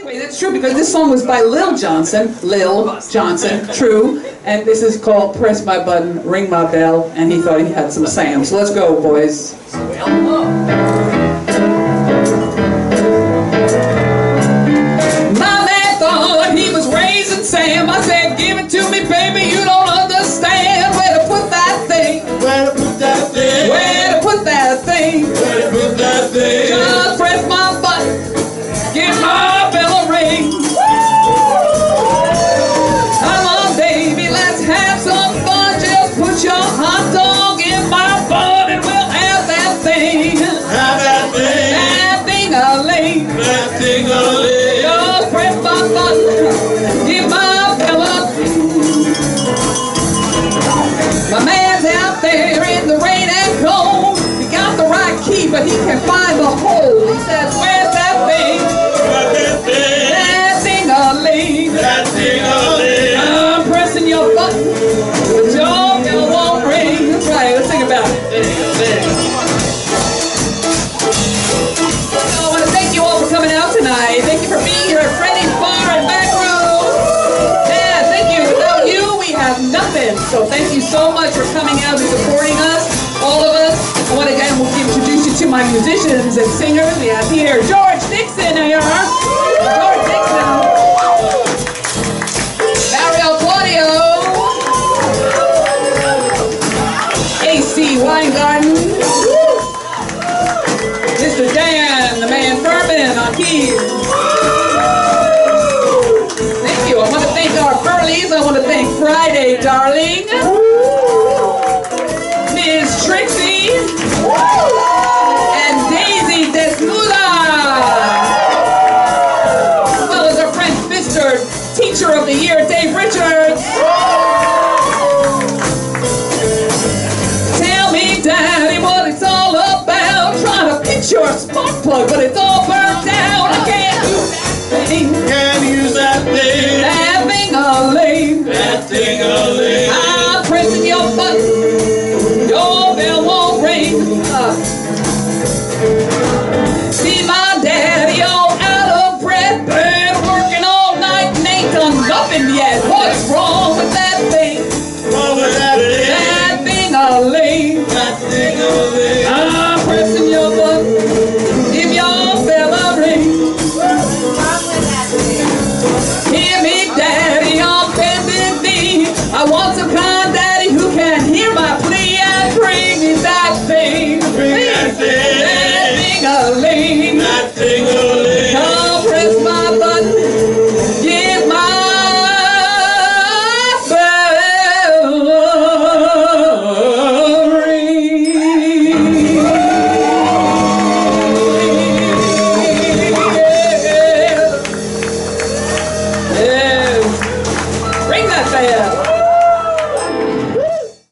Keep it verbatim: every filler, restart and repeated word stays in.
Anyway, that's true because this song was by Lil Johnson, Lil Johnson, true, and this is called Press My Button, Ring My Bell, and he thought he had some Sam. So let's go, boys. My man thought he was raising Sam. I said, give it to me, baby, you don't understand where to put that thing. Where to put that thing? Where to put that thing? Where to put that thing? Just press my button, give my bell a ring. Come on, baby, let's have some fun. Just put your hot dog in my butt and we'll have that thing. Have that thing. That thing-a-ling. That thing-a-ling. Just press my button, give my bell a ring. My man's out there in the rain and cold. He got the right key, but he can't find the hole. He says, where's that thing? That thing. That thing-a-ling. That thing-a-ling. I'm pressing your button, but your bell won't ring. That's right, let's sing about it. I want to thank you all for coming out tonight. Thank you for being here at Freddy's Bar and Back Row. Yeah, thank you. Without you, we have nothing. So thank you so much for coming out and supporting us, all of us. I want to again introduce you to my musicians and singers. We have here George Dixon, here.